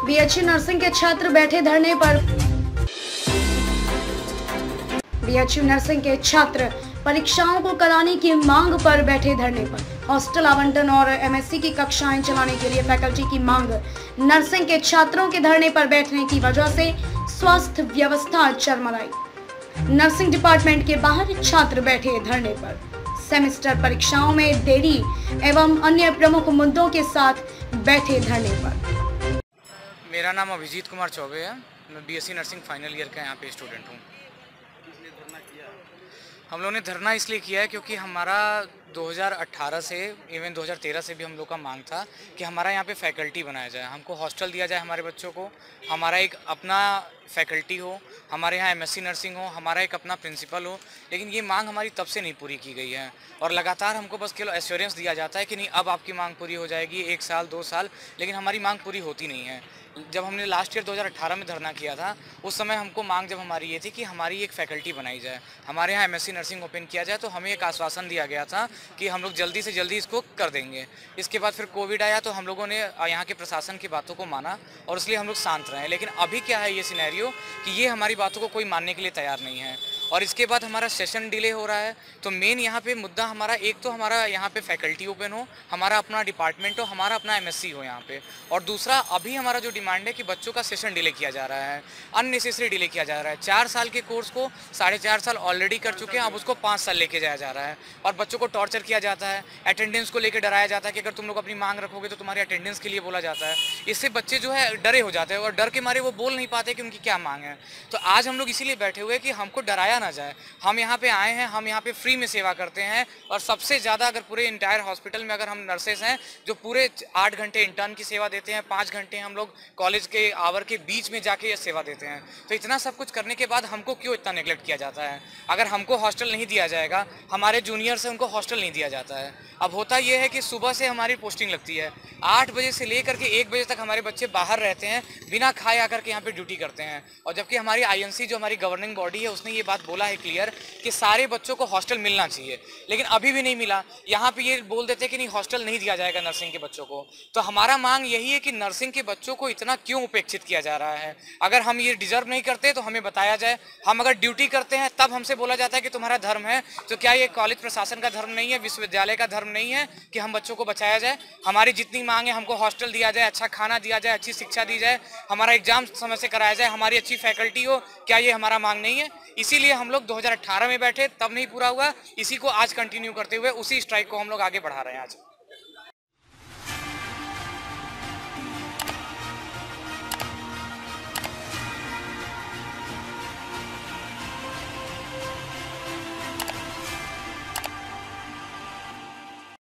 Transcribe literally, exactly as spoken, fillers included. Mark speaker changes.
Speaker 1: BHU nursing के छात्र बैठे धरने पर। बीएचयू नर्सिंग के छात्र परीक्षाओं को कराने की मांग पर बैठे धरने पर। हॉस्टल आवंटन और एमएससी की कक्षाएं चलाने के लिए फैकल्टी की मांग। नर्सिंग के छात्रों के धरने पर बैठने की वजह से स्वास्थ्य व्यवस्था चरमराई। नर्सिंग डिपार्टमेंट के बाहर छात्र बैठे धरने पर। सेमेस्टर परीक्षाओं में देरी एवं अन्य प्रमुख मुद्दों के साथ बैठे धरने पर।
Speaker 2: मेरा नाम अभिजीत कुमार चौबे है। मैं बीएससी नर्सिंग फाइनल ईयर का यहाँ पे स्टूडेंट हूँ। हम लोगों ने धरना इसलिए किया है क्योंकि हमारा दो हज़ार अठारह से इवन दो हज़ार तेरह से भी हम लोग का मांग था कि हमारा यहाँ पे फैकल्टी बनाया जाए, हमको हॉस्टल दिया जाए हमारे बच्चों को, हमारा एक अपना फैकल्टी हो, हमारे यहाँ एमएससी नर्सिंग हो, हमारा एक अपना प्रिंसिपल हो। लेकिन ये मांग हमारी तब से नहीं पूरी की गई है और लगातार हमको बस केवल एश्योरेंस दिया जाता है कि नहीं अब आपकी मांग पूरी हो जाएगी, एक साल दो साल, लेकिन हमारी मांग पूरी होती नहीं है। जब हमने लास्ट ईयर दो हज़ार अठारह में धरना किया था उस समय हमको मांग जब हमारी ये थी कि हमारी एक फैकल्टी बनाई जाए, हमारे यहाँ एमएससी नर्सिंग ओपन किया जाए, तो हमें एक आश्वासन दिया गया था कि हम लोग जल्दी से जल्दी इसको कर देंगे। इसके बाद फिर कोविड आया तो हम लोगों ने यहाँ के प्रशासन की बातों को माना और इसलिए हम लोग शांत रहे। लेकिन अभी क्या है ये सिनेरियो कि ये हमारी बातों को कोई मानने के लिए तैयार नहीं है और इसके बाद हमारा सेशन डिले हो रहा है। तो मेन यहाँ पे मुद्दा हमारा एक तो हमारा यहाँ पे फैकल्टी ओपन हो, हमारा अपना डिपार्टमेंट हो, हमारा अपना एमएससी हो यहाँ पे, और दूसरा अभी हमारा जो डिमांड है कि बच्चों का सेशन डिले किया जा रहा है, अननेसेसरी डिले किया जा रहा है। चार साल के कोर्स को साढ़े चार साल ऑलरेडी कर चुके हैं, अब उसको पाँच साल लेके जाया जा रहा है और बच्चों को टॉर्चर किया जाता है, अटेंडेंस को लेकर डराया जाता है कि अगर तुम लोग अपनी मांग रखोगे तो तुम्हारे अटेंडेंस के लिए बोला जाता है। इससे बच्चे जो है डरे हो जाते हैं और डर के मारे वो बोल नहीं पाते कि उनकी क्या मांग है। तो आज हम लोग इसीलिए बैठे हुए कि हमको डराया ना जाए। हम यहाँ पे आए हैं, हम यहाँ पे फ्री में सेवा करते हैं और सबसे ज़्यादा अगर पूरे इंटायर हॉस्पिटल में अगर हम नर्सेस हैं जो पूरे आठ घंटे इंटर्न की सेवा देते हैं, पाँच घंटे हम लोग कॉलेज के आवर के बीच में जाके ये सेवा देते हैं। तो इतना सब कुछ करने के बाद हमको क्यों इतना नेगलेक्ट किया जाता है? अगर हमको हॉस्टल नहीं दिया जाएगा, हमारे जूनियर से उनको हॉस्टल नहीं दिया जाता है। अब होता यह है कि सुबह से हमारी पोस्टिंग लगती है, आठ बजे से लेकर के एक बजे तक हमारे बच्चे बाहर रहते हैं, बिना खाए आकर के यहाँ पे ड्यूटी करते हैं। और जबकि हमारी आईएनसी जो हमारी गवर्निंग बॉडी है उसने ये बात बोला है क्लियर कि सारे बच्चों को हॉस्टल मिलना चाहिए, लेकिन अभी भी नहीं मिला। यहाँ पे ये बोल देते कि नहीं हॉस्टल नहीं दिया जाएगा नर्सिंग के बच्चों को। तो हमारा मांग यही है कि नर्सिंग के बच्चों को इतना क्यों उपेक्षित किया जा रहा है? अगर हम ये डिजर्व नहीं करते तो हमें बताया जाए। हम अगर ड्यूटी करते हैं तब हमसे बोला जाता है कि तुम्हारा धर्म है, तो क्या ये कॉलेज प्रशासन का धर्म नहीं है, विश्वविद्यालय का धर्म नहीं है कि हम बच्चों को बचाया जाए? हमारी जितनी मांग है, हमको हॉस्टल दिया जाए, अच्छा खाना दिया जाए, अच्छी शिक्षा दी जाए, हमारा एग्जाम समय से कराया जाए, हमारी अच्छी फैकल्टी हो, क्या ये हमारा मांग नहीं है? इसीलिए हम लोग दो हज़ार अठारह में बैठे, तब नहीं पूरा हुआ, इसी को आज कंटिन्यू करते हुए उसी स्ट्राइक को हम लोग आगे बढ़ा रहे हैं आज।